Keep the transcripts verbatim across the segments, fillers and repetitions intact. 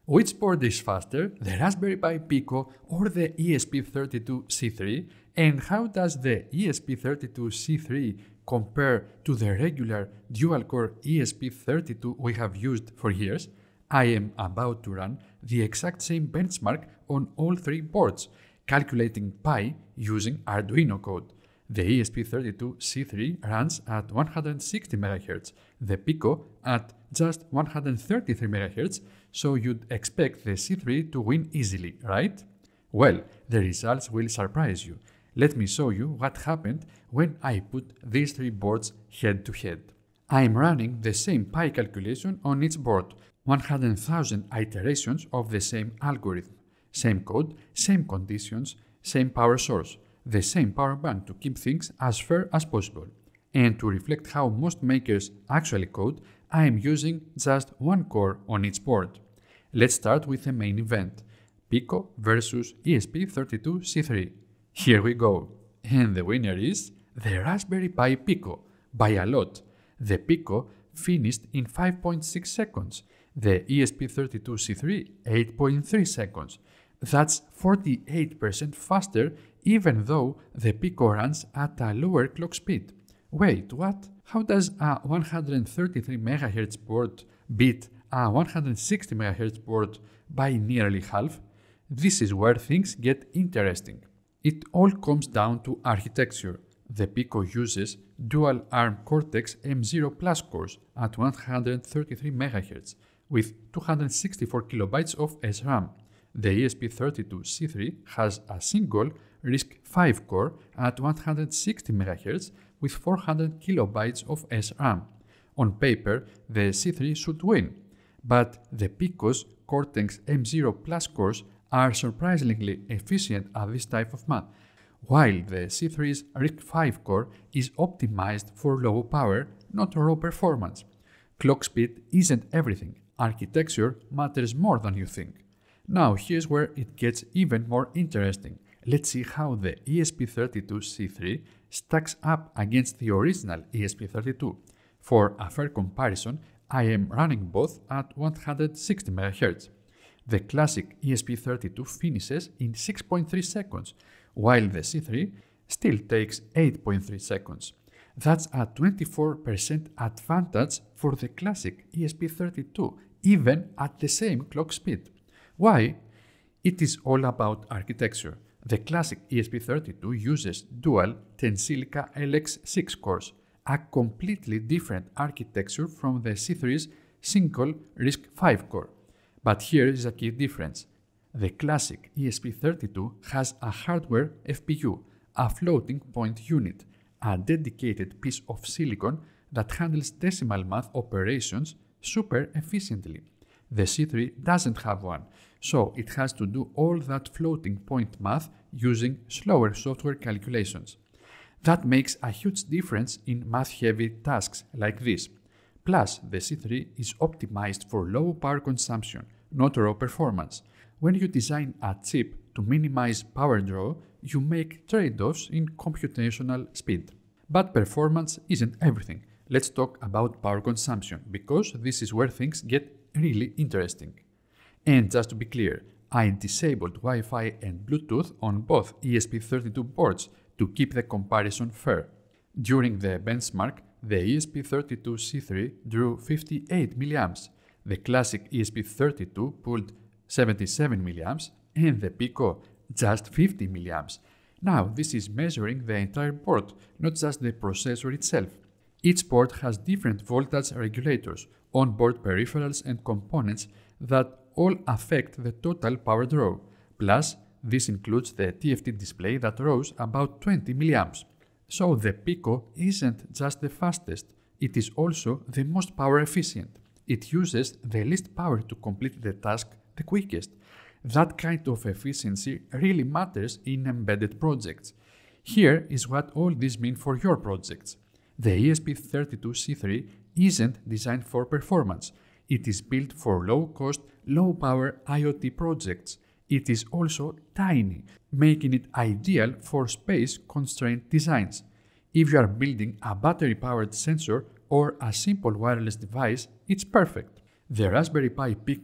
Which board is faster, the Raspberry Pi Pico or the E S P thirty-two C three? And how does the E S P thirty-two C three compare to the regular dual-core E S P thirty-two we have used for years? I am about to run the exact same benchmark on all three boards, calculating pi using Arduino code. The E S P thirty-two C three runs at one hundred sixty megahertz, the Pico at just one hundred thirty-three megahertz, so you'd expect the C three to win easily, right? Well, the results will surprise you. Let me show you what happened when I put these three boards head to head. I am running the same pi calculation on each board, one hundred thousand iterations of the same algorithm, same code, same conditions, same power source, the same power bank to keep things as fair as possible. And to reflect how most makers actually code, I am using just one core on each board. Let's start with the main event, Pico versus E S P thirty-two C three. Here we go. And the winner is the Raspberry Pi Pico, by a lot. The Pico finished in five point six seconds, the E S P thirty-two C three eight point three seconds. That's forty-eight percent faster even though the Pico runs at a lower clock speed. Wait, what? How does a one hundred thirty-three megahertz board beat a one hundred sixty megahertz board by nearly half? This is where things get interesting. It all comes down to architecture. The Pico uses dual ARM Cortex M zero Plus cores at one hundred thirty-three megahertz with two hundred sixty-four kilobytes of S RAM. The E S P thirty-two C three has a single RISC five core at one hundred sixty megahertz with four hundred kilobytes of S RAM. On paper, the C three should win, but the Pico's Cortex M zero Plus cores are surprisingly efficient at this type of math, while the C three's RISC five core is optimized for low power, not raw performance. Clock speed isn't everything. Architecture matters more than you think. Now here's where it gets even more interesting. Let's see how the E S P thirty-two C three stacks up against the original E S P thirty-two. For a fair comparison, I am running both at one hundred sixty megahertz. The classic E S P thirty-two finishes in six point three seconds, while the C three still takes eight point three seconds. That's a twenty-four percent advantage for the classic E S P thirty-two, even at the same clock speed. Why? It is all about architecture. The classic E S P thirty-two uses dual Tensilica L X six cores, a completely different architecture from the C three's single RISC five core. But here is a key difference. The classic E S P thirty-two has a hardware F P U, a floating point unit, a dedicated piece of silicon that handles decimal math operations super efficiently. The C three doesn't have one, so it has to do all that floating point math using slower software calculations. That makes a huge difference in math-heavy tasks like this. Plus, the C three is optimized for low power consumption, not raw performance. When you design a chip to minimize power draw, you make trade-offs in computational speed. But performance isn't everything. Let's talk about power consumption, because this is where things get really interesting. And just to be clear, I disabled Wi-Fi and Bluetooth on both E S P thirty-two boards to keep the comparison fair. During the benchmark, the E S P thirty-two C three drew fifty-eight milliamps, the classic E S P thirty-two pulled seventy-seven milliamps, and the Pico just fifty milliamps. Now, this is measuring the entire board, not just the processor itself. Each board has different voltage regulators, onboard peripherals and components that all affect the total power draw. Plus, this includes the T F T display that draws about twenty milliamps. So the Pico isn't just the fastest, it is also the most power efficient. It uses the least power to complete the task the quickest. That kind of efficiency really matters in embedded projects. Here is what all this means for your projects. The E S P thirty-two C three isn't designed for performance. It is built for low-cost, low-power IoT projects. It is also tiny, making it ideal for space-constrained designs. If you are building a battery-powered sensor or a simple wireless device, it's perfect. The Raspberry Pi Pico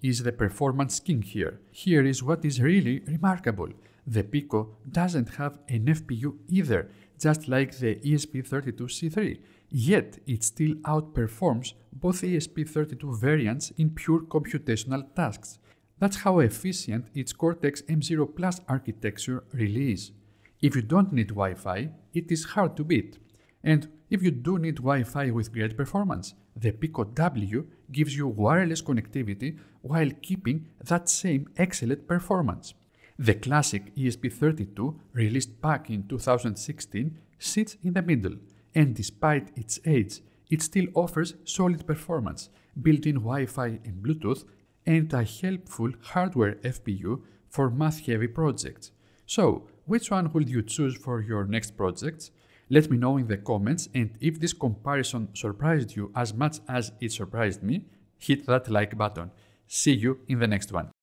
is the performance king here. Here is what is really remarkable. The Pico doesn't have an F P U either, just like the E S P thirty-two C three, yet it still outperforms both E S P thirty-two variants in pure computational tasks. That's how efficient its Cortex M zero Plus architecture really is. If you don't need Wi-Fi, it is hard to beat. And if you do need Wi-Fi with great performance, the Pico W gives you wireless connectivity while keeping that same excellent performance. The classic E S P thirty-two, released back in two thousand sixteen, sits in the middle, and despite its age, it still offers solid performance, built-in Wi-Fi and Bluetooth, and a helpful hardware F P U for math-heavy projects. So, which one would you choose for your next projects? Let me know in the comments, and if this comparison surprised you as much as it surprised me, hit that like button. See you in the next one.